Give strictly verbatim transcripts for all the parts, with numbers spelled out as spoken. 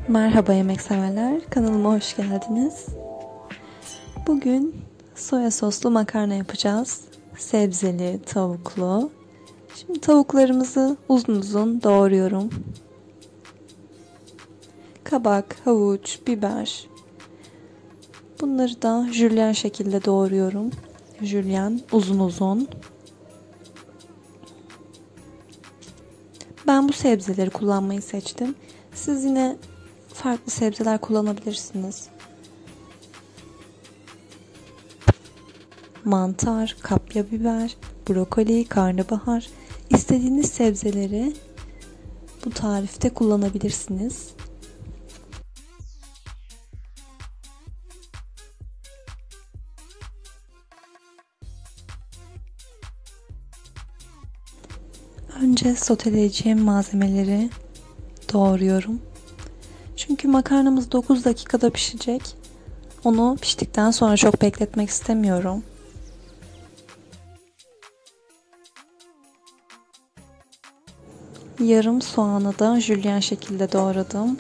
Merhaba yemek severler, kanalıma hoş geldiniz. Bugün soya soslu makarna yapacağız. Sebzeli, tavuklu. Şimdi tavuklarımızı uzun uzun doğruyorum. Kabak, havuç, biber. Bunları da jülyen şekilde doğruyorum. Jülyen uzun uzun. Ben bu sebzeleri kullanmayı seçtim. Siz yine farklı sebzeler kullanabilirsiniz. Mantar, kapya biber, brokoli, karnabahar, istediğiniz sebzeleri bu tarifte kullanabilirsiniz. Önce soteleyeceğim malzemeleri doğruyorum. Çünkü makarnamız dokuz dakikada pişecek. Onu piştikten sonra çok bekletmek istemiyorum. Yarım soğanı da jülyen şekilde doğradım.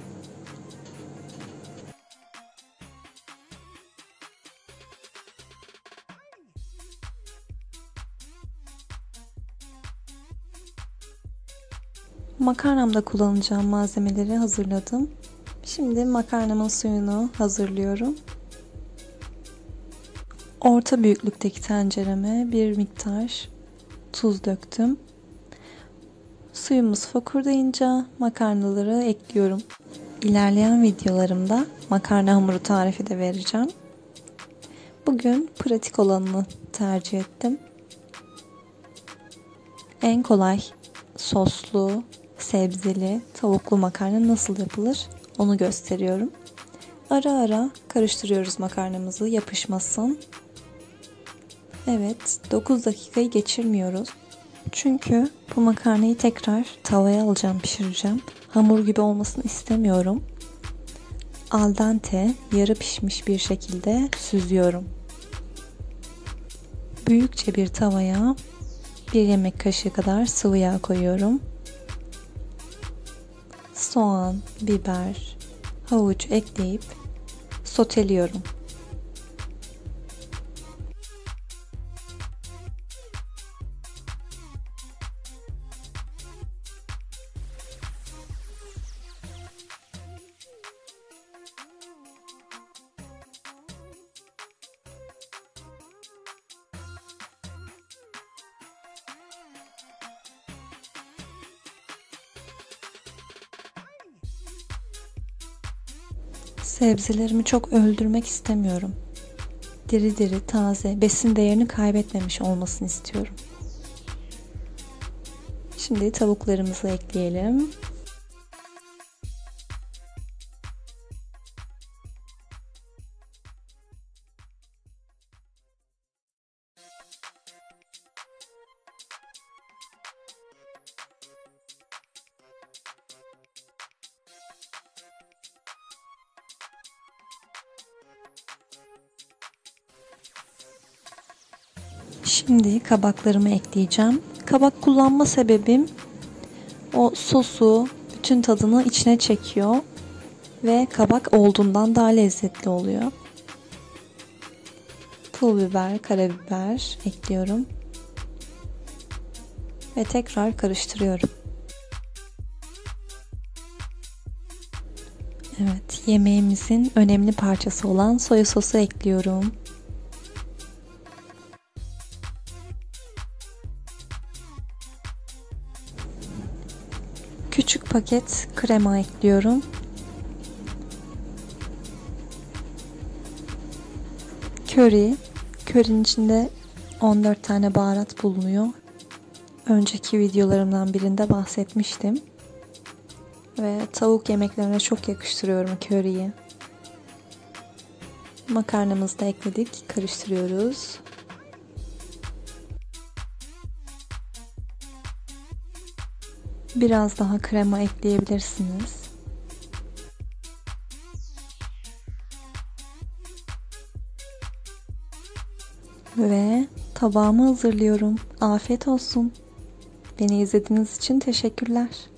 Makarnamda kullanacağım malzemeleri hazırladım. Şimdi makarnamın suyunu hazırlıyorum. Orta büyüklükteki tencereme bir miktar tuz döktüm. Suyumuz fokurdayınca makarnaları ekliyorum. İlerleyen videolarımda makarna hamuru tarifi de vereceğim. Bugün pratik olanını tercih ettim. En kolay soslu, sebzeli, tavuklu makarna nasıl yapılır onu gösteriyorum. Ara ara karıştırıyoruz makarnamızı, yapışmasın. Evet, dokuz dakikayı geçirmiyoruz. Çünkü bu makarnayı tekrar tavaya alacağım, pişireceğim. Hamur gibi olmasını istemiyorum. Al dente, yarı pişmiş bir şekilde süzüyorum. Büyükçe bir tavaya bir yemek kaşığı kadar sıvı yağ koyuyorum. Soğan, biber, havuç ekleyip soteliyorum. Sebzelerimi çok öldürmek istemiyorum. Diri diri, taze, besin değerini kaybetmemiş olmasını istiyorum. Şimdi tavuklarımızı ekleyelim. Şimdi kabaklarımı ekleyeceğim. Kabak kullanma sebebim o sosu, bütün tadını içine çekiyor ve kabak olduğundan daha lezzetli oluyor. Pul biber, karabiber ekliyorum ve tekrar karıştırıyorum. Evet, yemeğimizin önemli parçası olan soya sosu ekliyorum. Küçük paket krema ekliyorum. Köri. Körinin içinde on dört tane baharat bulunuyor. Önceki videolarımdan birinde bahsetmiştim. Ve tavuk yemeklerine çok yakıştırıyorum köriyi. Makarnamızı da ekledik. Karıştırıyoruz. Biraz daha krema ekleyebilirsiniz. Ve tabağımı hazırlıyorum. Afiyet olsun. Beni izlediğiniz için teşekkürler.